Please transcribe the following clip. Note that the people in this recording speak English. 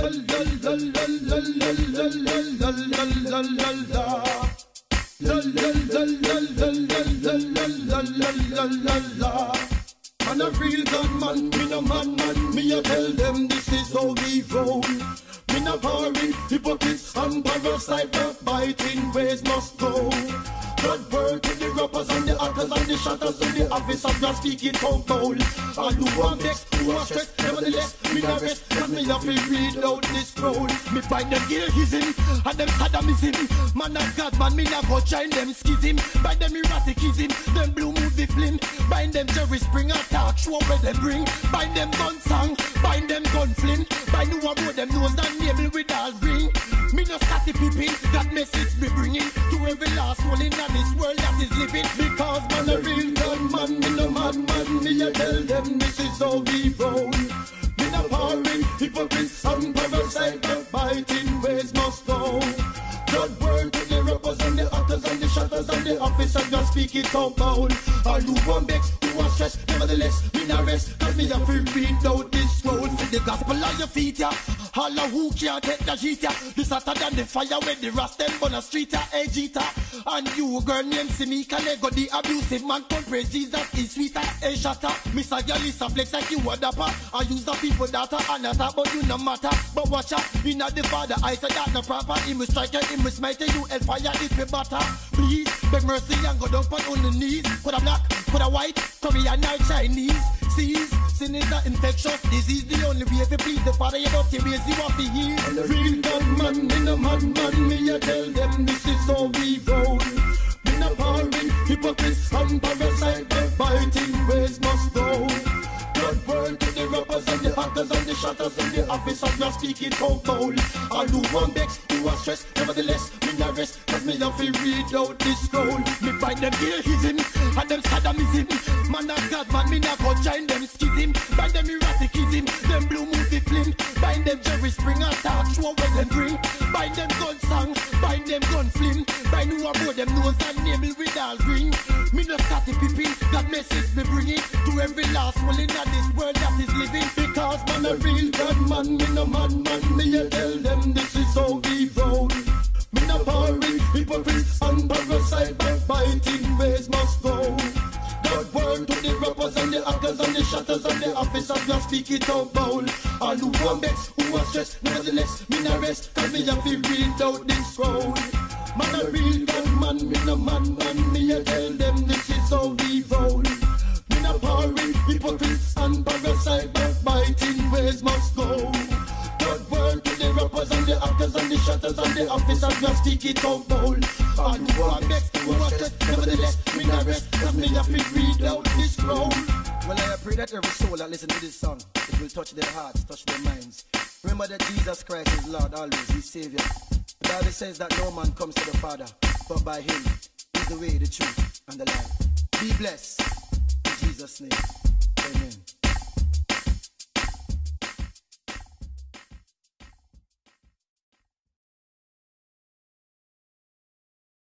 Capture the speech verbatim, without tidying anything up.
Man a real gunman, me no man man. Me a tell them this is how we roll. Me no boring, hypocrites and parasite, backbiting ways must go. God word to the rappers and the actors and the shatters to the office of God speaking out bold. All who want vex, who are stressed, nevertheless, me no rest, cause me have to read out this scroll. Me find them Gilhism and them Sadamism. Man of God, man, me no go join them schism. By them erraticism, them blue movie film. Bind them Jerry Springer talk show where they bring. Bind them gun song, bind them gun flint. Bind who a road them nose and navel with all ring. Me no scatty peeping, that message me bringing to every last one in this world that is living. Because man a real gunman, me no madman. Me a tell them this is how we roll. Me no boring, hypocrites and parasite, backbiting ways must go. God word to the rappers and the actors and the shatters and the officers just speak it out loud. All who want vex, who are stressed, nevertheless, me no rest, cause me have to read out this scroll. See the gospel on your feet, yeah. All who can't take the heat, yeah. This hotter than the fire when the rust them on the street, yeah. Hey, Jita. And you, girl named Simika, Lego, the abusive man, come praise Jesus is sweeter. Hey, shatter. Mister Yalisa flex like you a dapper. I use the people data and attack, but you no matter. But watch out, in the father, I say that no proper. He must strike you, he must smite you, hellfire, it be butter. Please, beg mercy and go down on the knees. Could a black, could a white, Korean or Chinese. Seize, sin is an infectious disease. The only way to please the father, you don't ways you have to heal. And the real gunman, me no madman. Me a tell them this is how we roll. Me no boring, hypocrites and parasite, backbiting ways must go. God word to the rappers and the actors and the shatters and the officers now speak it out loud. All who want vex, who are stressed, nevertheless, me no rest, cause me have to read out this scroll. Me find them Gilhism and them Sadamism. Man of God, man, me no go join them schism. Bind them erraticism, them blue movie film. Bind them Jerry Springer talk show where them bring. Bind them gun song, bind them gun film. Bind who a road them nose and navel with all ring. Me no scatty peeping, that message me bringing to every last one in this world that is living. Because man a real gunman, me no madman. Me a tell them this is how we roll. Me no boring, hypocrites and parasite, backbiting ways must go. God word to the rappers and the actors and the shatters and the officers just speak it out bold. All who want vex, who are stressed, nevertheless, me no rest, cause me have to read out this scroll. Man a real gunman, me no madman. Me a tell them this is how we roll. Me no boring, hypocrites and parasite, backbiting ways must go. God word to the rappers and the actors and the shatters and the officers just speak it out bold. All who want vex, who are stressed, nevertheless, me no rest, cause me have to read out this scroll. Well, I pray that every soul that listens to this song, it will touch their hearts, touch their minds. Remember that Jesus Christ is Lord always, He's Savior. The Bible says that no man comes to the Father, but by Him is the way, the truth, and the life. Be blessed in Jesus' name.